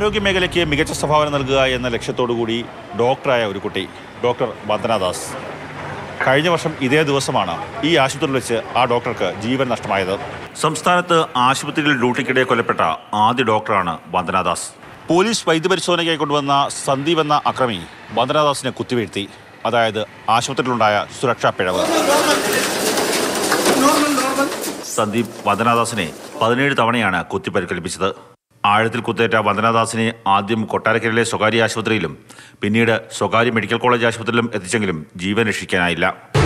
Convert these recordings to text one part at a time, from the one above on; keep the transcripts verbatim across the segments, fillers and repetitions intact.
ആരോഗ്യ മേഖലയ്ക്ക് മികച്ച സംഭാവന നൽകുക എന്ന ലക്ഷ്യത്തോടുകൂടി ഡോക്ടറായ ഒരു കുട്ടി, ഡോക്ടർ വന്ദനാദാസ്. കഴിഞ്ഞ വർഷം ഇതേ ദിവസമാണ് ഈ ആശുപത്രിയിൽ വെച്ച് ആ ഡോക്ടർക്ക് ജീവൻ നഷ്ടമായത്. സംസ്ഥാനത്ത് ആശുപത്രിയിൽ ഡ്യൂട്ടിക്കിടെ കൊല്ലപ്പെട്ട ആദ്യ ഡോക്ടറാണ് വന്ദനാദാസ്. പോലീസ് വൈദ്യപരിശോധനയ്ക്കായി കൊണ്ടുവന്ന സന്ദീപ് എന്ന അക്രമി വന്ദനാദാസിനെ കുത്തിവീഴ്ത്തി. അതായത് ആശുപത്രിയിലുണ്ടായ സുരക്ഷാ പിഴവ്. സന്ദീപ് വന്ദനാദാസിനെ പതിനേഴ് തവണയാണ് കുത്തിപ്പരിക്കേൽപ്പിച്ചത്. ആഴത്തിൽ കുത്തേറ്റ വന്ദനാദാസിനെ ആദ്യം കൊട്ടാരക്കരയിലെ സ്വകാര്യ ആശുപത്രിയിലും പിന്നീട് സ്വകാര്യ മെഡിക്കൽ കോളേജ് ആശുപത്രിയിലും എത്തിച്ചെങ്കിലും ജീവൻ രക്ഷിക്കാനായില്ല.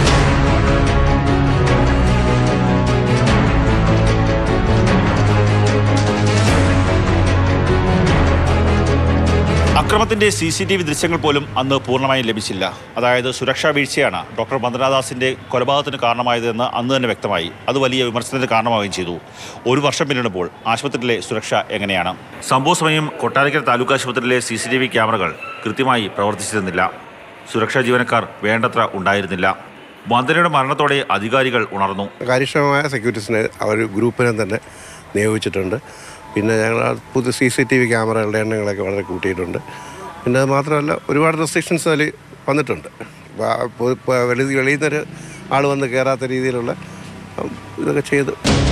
അക്രമത്തിന്റെ സി സി ടി വി ദൃശ്യങ്ങൾ പോലും അന്ന് പൂർണ്ണമായും ലഭിച്ചില്ല. അതായത് സുരക്ഷാ വീഴ്ചയാണ് ഡോക്ടർ വന്ദനാദാസിന്റെ കൊലപാതകത്തിന് കാരണമായതെന്ന് അന്ന് തന്നെ വ്യക്തമായി. അത് വലിയ വിമർശനത്തിന് കാരണമാവുകയും ചെയ്തു. ഒരു വർഷം പിന്നിടുമ്പോൾ ആശുപത്രിയിലെ സുരക്ഷ എങ്ങനെയാണ്? സംഭവ സമയം കൊട്ടാരക്കര താലൂക്ക് ആശുപത്രിയിലെ സി സി ടി വി ക്യാമറകൾ കൃത്യമായി പ്രവർത്തിച്ചിരുന്നില്ല. സുരക്ഷാ ജീവനക്കാർ വേണ്ടത്ര ഉണ്ടായിരുന്നില്ല. വന്ദനയുടെ മരണത്തോടെ അധികാരികൾ ഉണർന്നു. കാര്യക്ഷമമായ സെക്യൂരിറ്റീസിനെ അവർ ഗ്രൂപ്പിനെ തന്നെ നിയോഗിച്ചിട്ടുണ്ട്. പിന്നെ ഞങ്ങൾ പുതിയ സി സി ടി വി ക്യാമറകളുടെ എണ്ണങ്ങളൊക്കെ വളരെ കൂട്ടിയിട്ടുണ്ട്. പിന്നെ അത് മാത്രമല്ല ഒരുപാട് റെസ്ട്രിക്ഷൻസ് അതിൽ വന്നിട്ടുണ്ട്. വെളിയിൽ വെളിയിൽ നിന്നൊരു ആൾ വന്ന് കയറാത്ത രീതിയിലുള്ള ഇതൊക്കെ ചെയ്തു.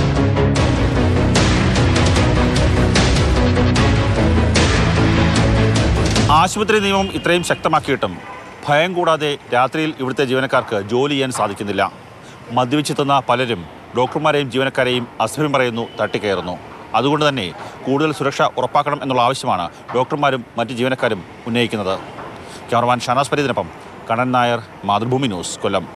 ആശുപത്രി നിയമം ഇത്രയും ശക്തമാക്കിയിട്ടും ഭയം കൂടാതെ രാത്രിയിൽ ഇവിടുത്തെ ജീവനക്കാർക്ക് ജോലി ചെയ്യാൻ സാധിക്കുന്നില്ല. മദ്യപിച്ചെത്തുന്ന പലരും ഡോക്ടർമാരെയും ജീവനക്കാരെയും അസഭ്യം പറയുന്നു, തട്ടിക്കയറുന്നു. അതുകൊണ്ട് തന്നെ കൂടുതൽ സുരക്ഷ ഉറപ്പാക്കണം എന്നുള്ള ആവശ്യമാണ് ഡോക്ടർമാരും മറ്റ് ജീവനക്കാരും ഉന്നയിക്കുന്നത്. ക്യാമറമാൻ ഷാനാസ് ഫരീദിനൊപ്പം കണ്ണൻ നായർ, മാതൃഭൂമി ന്യൂസ്, കൊല്ലം.